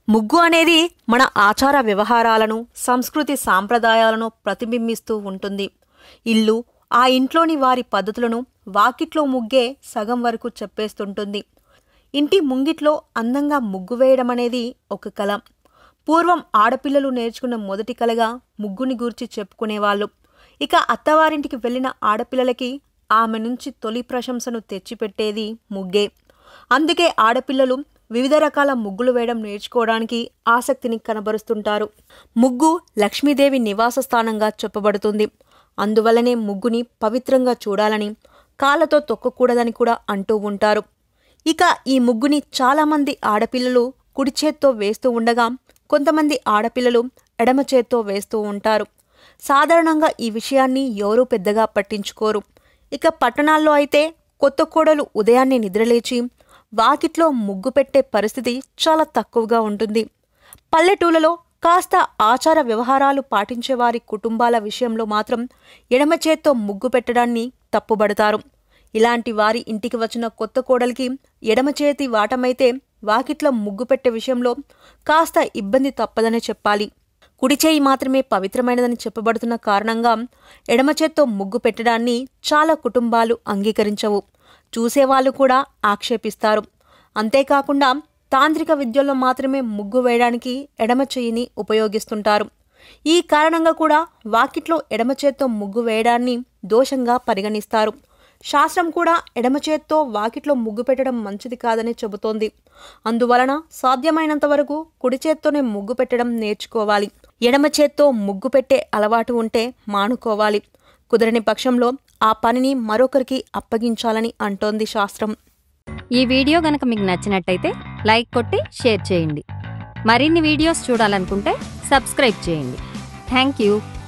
ముగ్గు అనేది మన ఆచార వ్యవహారాలను, సంస్కృతి సాంప్రదాయాలను ప్రతిబింబిస్తూ ఉంటుంది. ఇల్లు, ఆ ఇంట్లోని వారి పద్ధతులను వాకిట్లో ముగ్గే సగం వరకు చెప్పేస్తుంటుంది. ఇంటి ముంగిట్లో అందంగా ముగ్గు వేయడం అనేది ఒక కళ. పూర్వం ఆడపిల్లలు నేర్చుకున్న మొదటి కళగా ముగ్గుని గూర్చి చెప్పుకునేవాళ్ళు. ఇక అత్తవారింటికి వెళ్ళిన ఆడపిల్లలకి ఆమె నుంచి తొలి ప్రశంసను తెచ్చిపెట్టేది ముగ్గే. అందుకే ఆడపిల్లలు వివిధ రకాల ముగ్గులు వేయడం నేర్చుకోవడానికి ఆసక్తిని కనబరుస్తుంటారు. ముగ్గు లక్ష్మీదేవి నివాస స్థానంగా చెప్పబడుతుంది. అందువల్లనే ముగ్గుని పవిత్రంగా చూడాలని, కాళ్ళతో తొక్కకూడదని కూడా అంటూ ఉంటారు. ఇక ఈ ముగ్గుని చాలామంది ఆడపిల్లలు కుడి చేత్తో వేస్తూ ఉండగా, కొంతమంది ఆడపిల్లలు ఎడమ చేత్తో వేస్తూ ఉంటారు. సాధారణంగా ఈ విషయాన్ని ఎవరూ పెద్దగా పట్టించుకోరు. ఇక పట్టణాల్లో అయితే కొత్త కోడలు ఉదయాన్నే నిద్రలేచి వాకిట్లో ముగ్గు పెట్టే పరిస్థితి చాలా తక్కువగా ఉంటుంది. పల్లెటూళ్ళలో కాస్త ఆచార వ్యవహారాలు పాటించేవారి కుటుంబాల విషయంలో మాత్రం ఎడమ చేత్తో ముగ్గు పెట్టడాన్ని తప్పుబడతారు. ఇలాంటి వారి ఇంటికి వచ్చిన కొత్త కోడలికి ఎడమ చేతి వాటమైతే వాకిట్లో ముగ్గు పెట్టే విషయంలో కాస్త ఇబ్బంది తప్పదనే చెప్పాలి. కుడి చేయి మాత్రమే పవిత్రమైనదని చెప్పబడుతున్న కారణంగా ఎడమ చేత్తో ముగ్గు పెట్టడాన్ని చాలా కుటుంబాలు అంగీకరించవు. చూసేవాళ్ళు కూడా ఆక్షేపిస్తారు. అంతేకాకుండా తాంత్రిక విద్యల్లో మాత్రమే ముగ్గు వేయడానికి ఎడమ చెయ్యిని ఉపయోగిస్తుంటారు. ఈ కారణంగా కూడా వాకిట్లో ఎడమ చేత్తో ముగ్గు వేయడాన్ని దోషంగా పరిగణిస్తారు. శాస్త్రం కూడా ఎడమ చేత్తో వాకిట్లో ముగ్గు పెట్టడం మంచిది కాదని చెబుతోంది. అందువలన సాధ్యమైనంత వరకు కుడి చేత్తోనే ముగ్గు పెట్టడం నేర్చుకోవాలి. ఎడమ చేత్తో ముగ్గు పెట్టే అలవాటు ఉంటే మానుకోవాలి. కుదరని పక్షంలో ఆ పనిని మరొకరికి అప్పగించాలని అంటోంది శాస్త్రం. ఈ వీడియో గనక మీకు నచ్చినట్టయితే లైక్ కొట్టి షేర్ చేయండి. మరిన్ని వీడియోస్ చూడాలనుకుంటే సబ్స్క్రైబ్ చేయండి. Thank you.